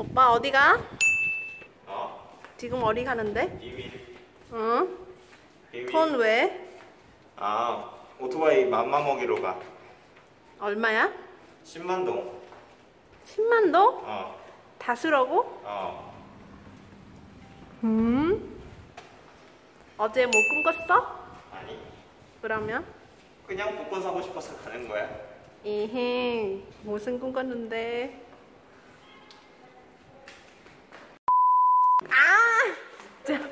오빠 어디 가? 지금 어디 가는데? 비밀. 응? 비밀. 돈 왜? 오토바이 맘마 먹이러 가. 얼마야? 10만 동. 10만 동? 어. 다 쓰라고? 어. 어제 뭐 꿈꿨어? 아니. 그러면? 그냥 복권 사고 싶어서 가는 거야. 이행 무슨 꿈꿨는데? 진짜.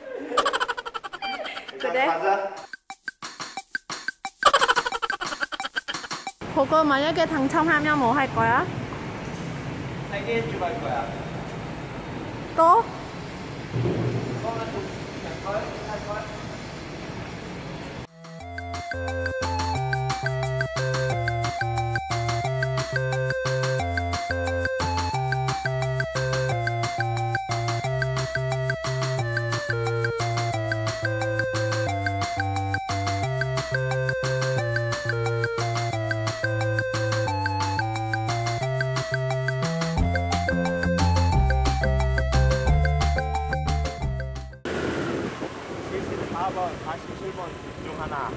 일단 그래? 가자. 그거 만약에 당첨하면 뭐 할 거야? 3개 해주고 갈 거야. 또? 이거는 좀 될걸? 할걸? 번 47번 중 하나.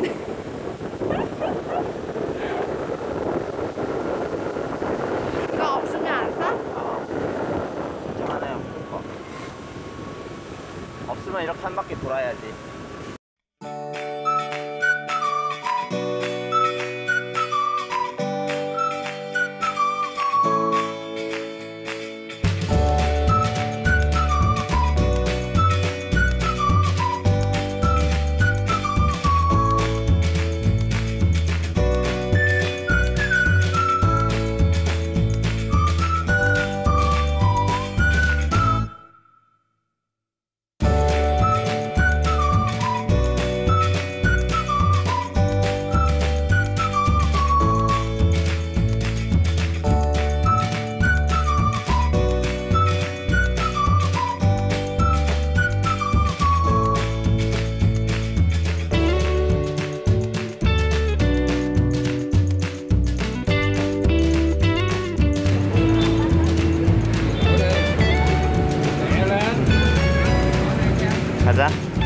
이거 없으면 안 사? 중 하나야 무조건. 없으면 이렇게 한 바퀴 돌아야지. 가자.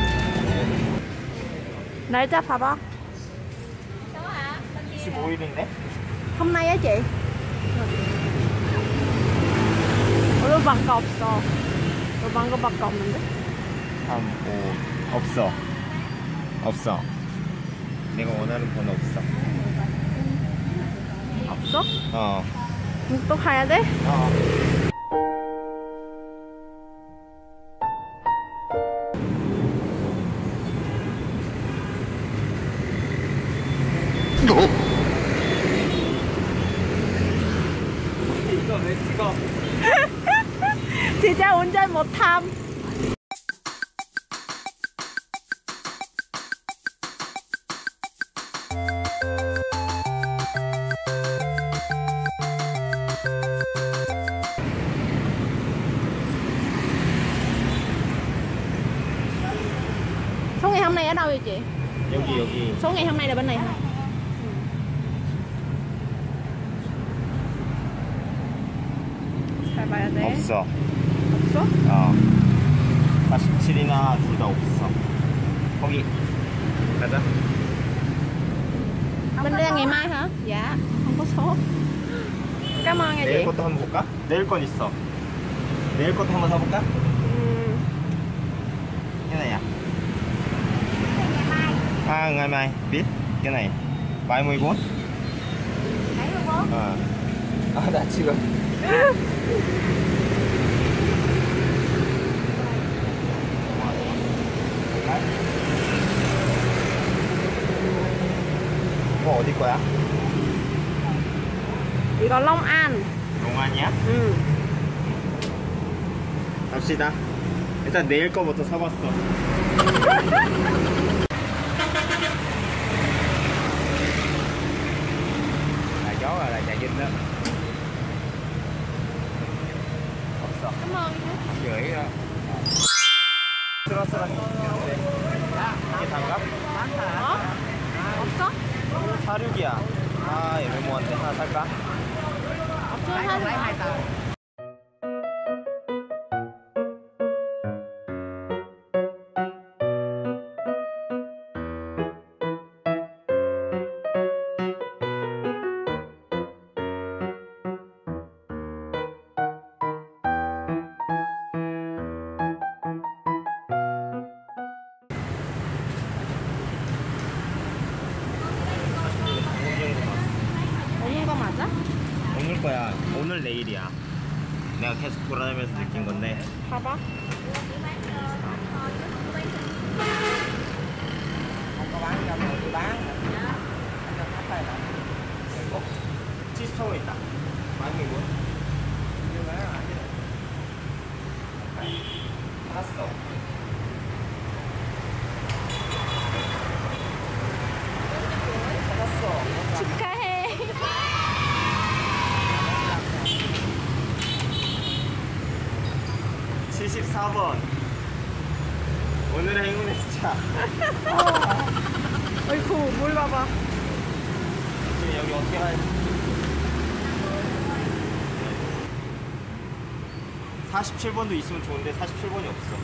날짜 봐봐. 15일인데? Hôm nay á chị. 루방가 없어. 루방가밖에 없는데? 3, 5 없어. 없어. 내가 원하는 번호 없어. 없어? 어. 또 가야 돼? 어. 이거 왜 찍어? 진짜 운전 못함. Số ngày hôm nay ở đâu vậy chị? 여기. Số ngày hôm nay là bên này hả? 잘 봐야 돼. 없어. 없어? 어. 47이나 둘 다 없어. 거기. 가자. Bên đây ngày mai hả? Dạ, không có số. Cảm ơn nha 내일 chị. 것도 한번 볼까? 내일 건 있어. 내일 것도 한번 사볼까? Cái này à? Ngày mai biết cái này 74. 74? 나 지금 이거 어디 거야? 이거 Long An. 용안이야? 응. 갑시다. 일단 내일 거부터 사봤어. chó là chạy vinh đó. 없어. Cảm ơn nhé. gửi 쓰러쓰러 이게 단갑? 어? 없어? 46이야. 아 애매모호한데 하나 살까? 없어, 사지 마. 거야. 오늘 내일이야. 내가 계속 돌아다니면서 느낀 건데. 봐봐. 치스토어 있다. 망이고. 알았어. 축하해. 74번. 오늘의 행운의 숫자. 어이구, 물 봐봐. 지금 여기 어떻게 가야 돼? 47번도 있으면 좋은데 47번이 없어.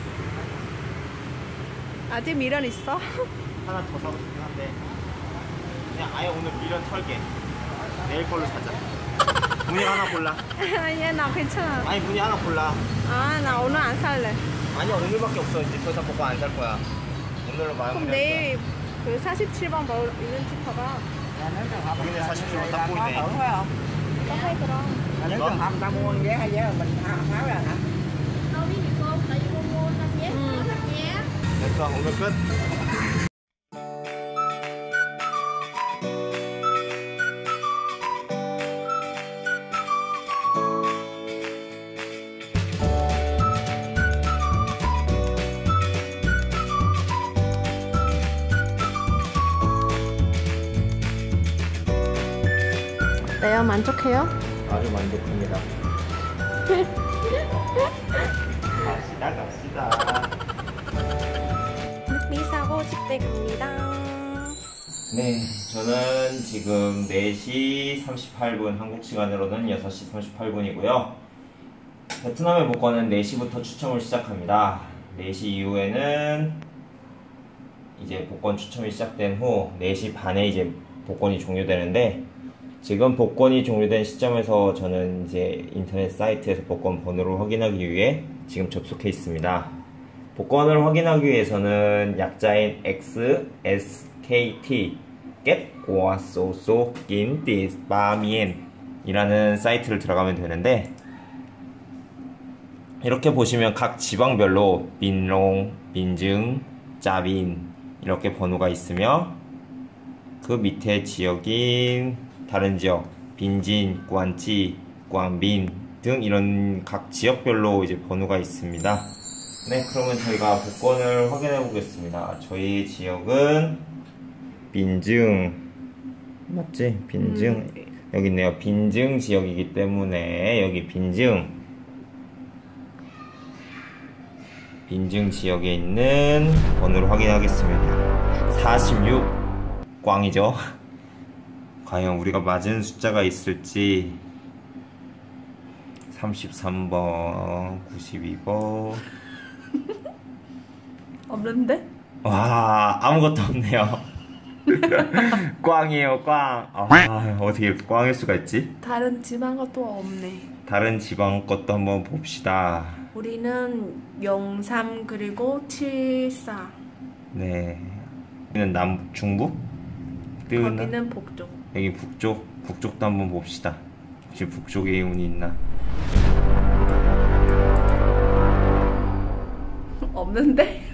아직 미련 있어? 하나 더 사고 싶긴 한데 그냥 아예 오늘 미련 털게. 내일 걸로 사자. 문이 하나 골라. 아니야, 나 괜찮아. 아니 문이 하나 골라. 아, 나 오늘 안 살래. 아니야 오늘밖에 없어. 이제 더 이상 복권 안 살 거야. 오늘로 마무리. 그럼 내일 그 47번 뭐 있는지 봐봐. 여기는 47번 딱 보이네. có thấy 그럼. Nếu trường hợp người ta mua vé hay vé là mình tháo ra hả? Đâu biết gì cô, tại vì cô mua 5 vé, có 5 vé. 됐어 오늘 끝. 내요 만족해요? 아주 만족합니다. 갑시다. 늑비 사고 집에 갑니다. 네, 저는 지금 4시 38분, 한국 시간으로는 6시 38분이고요. 베트남의 복권은 4시부터 추첨을 시작합니다. 4시 이후에는 이제 복권 추첨이 시작된 후 4시 반에 이제 복권이 종료되는데, 지금 복권이 종료된 시점에서 저는 이제 인터넷 사이트에서 복권 번호를 확인하기 위해 지금 접속해 있습니다. 복권을 확인하기 위해서는 약자인 XSKT Get Qua So So Kim Tis Ba Mien 이라는 사이트를 들어가면 되는데, 이렇게 보시면 각 지방별로 빈롱, 빈증, 짜빈 이렇게 번호가 있으며, 그 밑에 지역인 다른 지역, 빈진, 관치, 광빈 등 이런 각 지역별로 이제 번호가 있습니다. 네, 그러면 저희가 복권을 확인해 보겠습니다. 저희 지역은 빈증, 맞지? 빈증. 여기 있네요. 빈증 지역이기 때문에 여기 빈증 지역에 있는 번호를 확인하겠습니다. 46 꽝이죠. 과연 우리가 맞은 숫자가 있을지. 33번, 92번. 없는데? 와, 아무것도 없네요. 꽝이에요, 꽝. 아, 어떻게 꽝일 수가 있지? 다른 지방 것도 없네. 다른 지방 것도 한번 봅시다. 우리는 03 그리고 74. 네. 여기는 중북? 거기는 북쪽. 여기 북쪽도 한번 봅시다. 혹시 북쪽에 운이 있나? 없는데?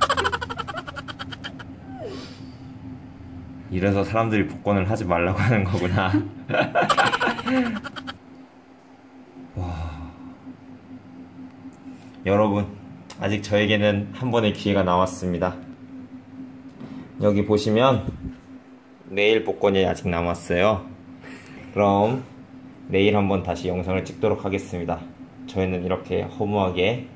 이래서 사람들이 복권을 하지 말라고 하는 거구나. 와. 여러분, 아직 저에게는 한 번의 기회가 남았습니다. 여기 보시면 내일 복권이 아직 남았어요. 그럼 내일 한번 다시 영상을 찍도록 하겠습니다. 저희는 이렇게 허무하게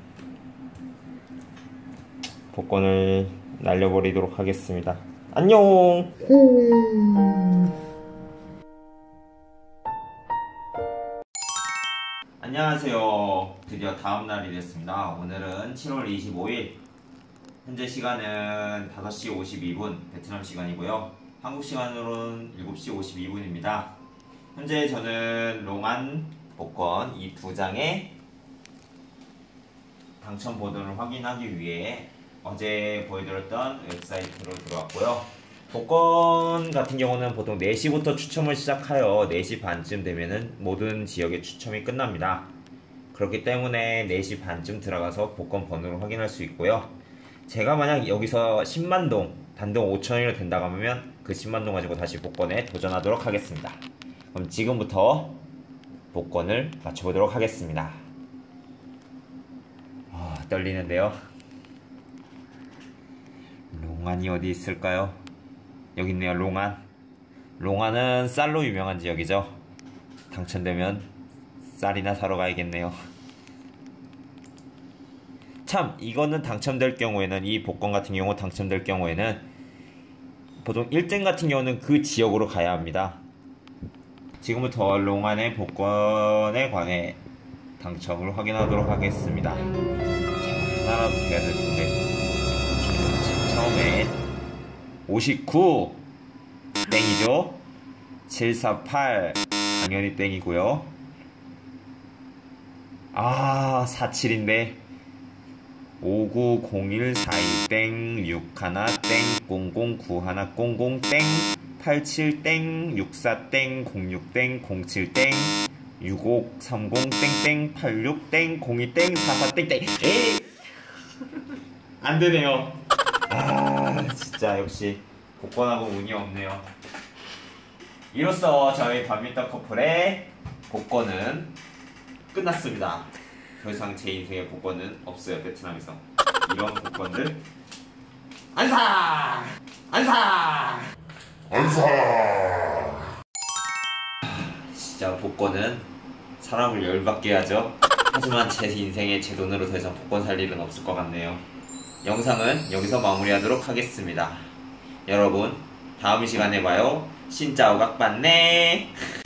복권을 날려버리도록 하겠습니다. 안녕! 안녕하세요. 드디어 다음날이 됐습니다. 오늘은 7월 25일, 현재 시간은 5시 52분 베트남 시간이고요. 한국 시간으로는 7시 52분입니다. 현재 저는 롱안 복권 이 2장의 당첨 번호를 확인하기 위해 어제 보여드렸던 웹사이트로 들어왔고요. 복권 같은 경우는 보통 4시부터 추첨을 시작하여 4시 반쯤 되면은 모든 지역의 추첨이 끝납니다. 그렇기 때문에 4시 반쯤 들어가서 복권 번호를 확인할 수 있고요. 제가 만약 여기서 10만동, 단동 5,000원이 된다고 하면 그 10만동 가지고 다시 복권에 도전하도록 하겠습니다. 그럼 지금부터 복권을 맞춰보도록 하겠습니다. 떨리는데요. 롱안이 어디 있을까요? 여기 있네요. 롱안. 롱안은 쌀로 유명한 지역이죠. 당첨되면 쌀이나 사러 가야겠네요. 참, 이거는 당첨될 경우에는, 이 복권 같은 경우 당첨될 경우에는 보통 1등 같은 경우는 그 지역으로 가야 합니다. 지금부터 롱안의 복권에 관해 당첨을 확인하도록 하겠습니다. 하나라도 돼야 될 텐데. 처음에 59 땡이죠. 748 당연히 땡이고요. 47인데 590142땡 61땡 009100땡 87땡 64땡 06땡 07땡 6530땡땡 86땡 02땡 44땡땡. 에이! 안되네요. 진짜 역시 복권하고 운이 없네요. 이로써 저희 badminton 커플의 복권은 끝났습니다. 더 이상 제 인생에 복권은 없어요. 베트남에서 이런 복권들 안사! 진짜 복권은 사람을 열받게 하죠. 하지만 제 인생에 제 돈으로 더 이상 복권 살 일은 없을 것 같네요. 영상은 여기서 마무리하도록 하겠습니다. 여러분, 다음 시간에 봐요. 신짜오 각반네.